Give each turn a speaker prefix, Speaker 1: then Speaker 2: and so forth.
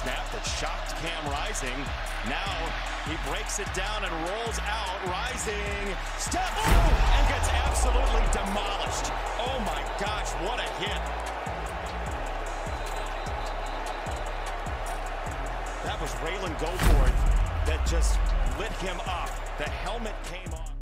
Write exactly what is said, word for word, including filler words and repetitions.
Speaker 1: snap that shocked Cam Rising. Now he breaks it down and rolls out. Rising steps and gets absolutely demolished. Oh my gosh, what a hit. That was Ralen Goforth that just lit him up. The helmet came off.